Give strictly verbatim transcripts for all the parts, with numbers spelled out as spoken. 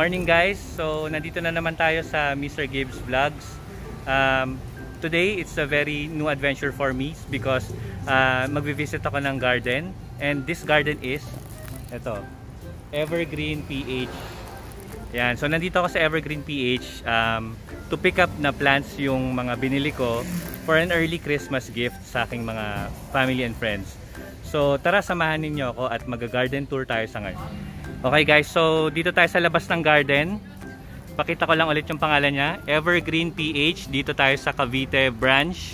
morning guys. So nandito na naman tayo sa Mister Gibbs Vlogs. Um, today it's a very new adventure for me because uh, magvi-visit ako ng garden, and this garden is ito, Evergreen P H. Yan. So nandito ako sa Evergreen P H um, to pick up na plants yung mga binili ko for an early Christmas gift sa aking mga family and friends. So tara, samahan ninyo ako at mag-garden tour tayo sa ngayon. Okay guys, so dito tayo sa labas ng garden. Pakita ko lang ulit yung pangalan niya, Evergreen P H. Dito tayo sa Cavite branch.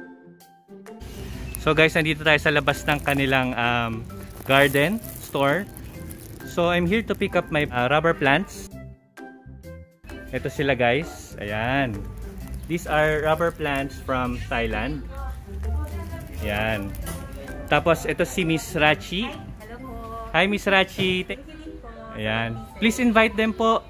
So guys, nandito tayo sa labas ng kanilang um, garden store. So I'm here to pick up my uh, rubber plants. Ito sila guys, ayan. These are rubber plants from Thailand. Ayan. Tapos ito si Miss Rachi. Hi Miss Rachi. Ayan. Please invite them po.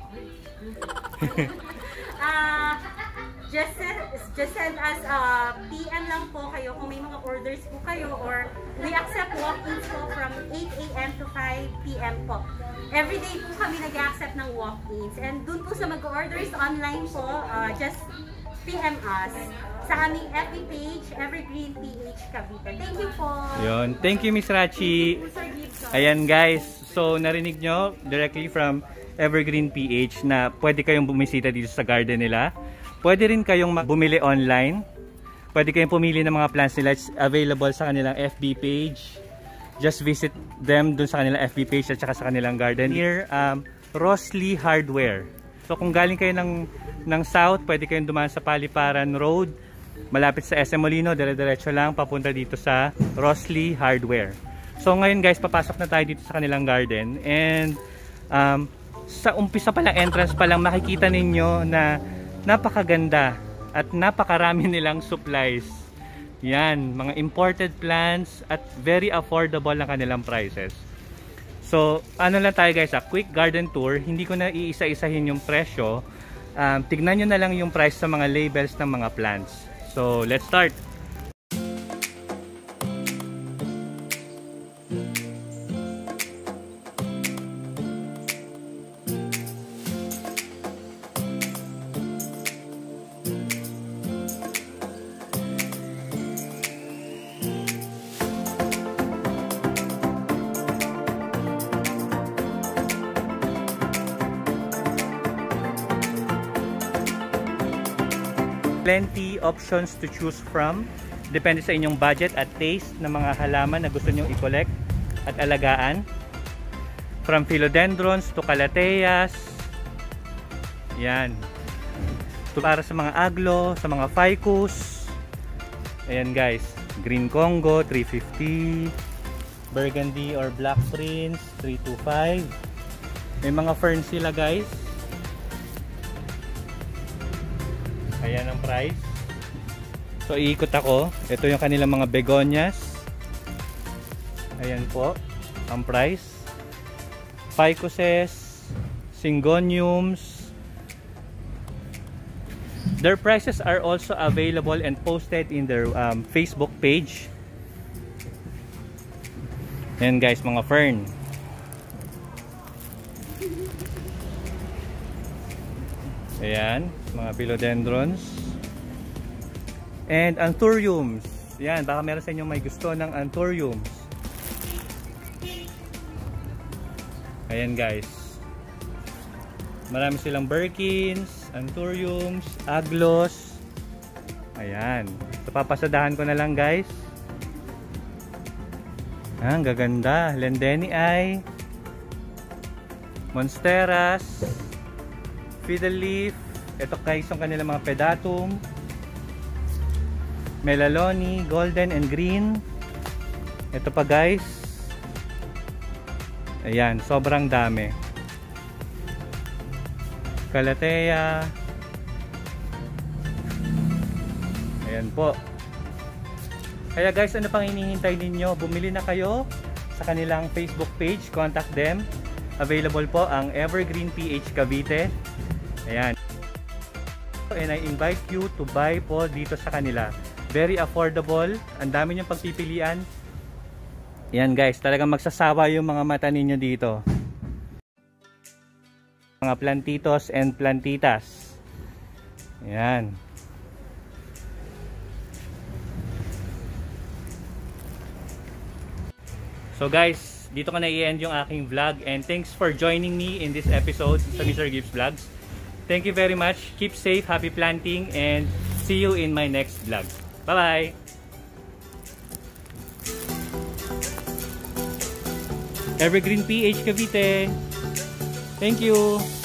uh, just, just send us a P M lang po kayo kung may mga orders po kayo, or we accept walk-ins po from eight A M to five P M po. Every day po kami nag-accept ng walk-ins, and dun po sa mag-orders online po, uh, just P M us sa aming F B page, Evergreen P H Cavite. Thank you po. Yun. Thank you Miss Rachi. Ayan guys, so narinig nyo directly from Evergreen P H na pwede kayong bumisita dito sa garden nila. Pwede rin kayong bumili online. Pwede kayong pumili ng mga plants nila. It's available sa kanilang F B page. Just visit them dun sa kanilang F B page at saka sa kanilang garden. Here, um, Rosley Hardware. So kung galing kayo ng, ng south, pwede kayong dumaan sa Paliparan Road. Malapit sa S M Molino, dire-diretso lang papunta dito sa Rosley Hardware. So ngayon guys, papasok na tayo dito sa kanilang garden, and um, sa umpisa pa lang, entrance pa lang, makikita ninyo na napakaganda at napakarami nilang supplies. Yan, mga imported plants at very affordable na kanilang prices. So ano lang tayo guys, a quick garden tour. Hindi ko na iisa-isahin yung presyo. Um, tignan nyo na lang yung price sa mga labels ng mga plants. So let's start. Plenty options to choose from. Depende sa inyong budget at taste ng mga halaman na gusto nyong i-collect at alagaan. From philodendrons to calatheas. Yan. To para sa mga aglo, sa mga ficus. Ayan guys. Green Congo, three fifty. Burgundy or Black Prince, three twenty-five. May mga ferns sila guys. Ayan ang price. So iikot ako. Ito yung kanilang mga begonias. Ayan po ang price. Ficuses, syngoniums. Their prices are also available and posted in their um, Facebook page. Ayan guys, mga fern. Ayan, mga philodendrons. And anthuriums. Ayan, baka meron sa inyo may gusto ng anthuriums. Ayan guys. Marami silang Birkins, anthuriums, aglos. Ayan. So papasadahan ko na lang guys. Ayan, gaganda. Lendenii, monsteras, fiddle leaf. Ito guys yung kanilang mga pedatum, melaloni, golden and green. Ito pa guys. Ayan, sobrang dami. Calathea. Ayan po. Kaya guys, ano pang hinihintay ninyo? Bumili na kayo sa kanilang Facebook page. Contact them. Available po ang Evergreen P H Cavite. Ayan. And I invite you to buy po dito sa kanila. Very affordable. Ang dami niyong pagpipilian. Yan guys, talagang magsasawa yung mga mata ninyo dito. mga plantitos and plantitas. Ayan. So guys, dito ko na i-end yung aking vlog, and thanks for joining me in this episode sa Mister Gibbs Vlogs. Thank you very much. Keep safe, happy planting, and see you in my next vlog. Bye-bye! Evergreen P H Cavite. Thank you.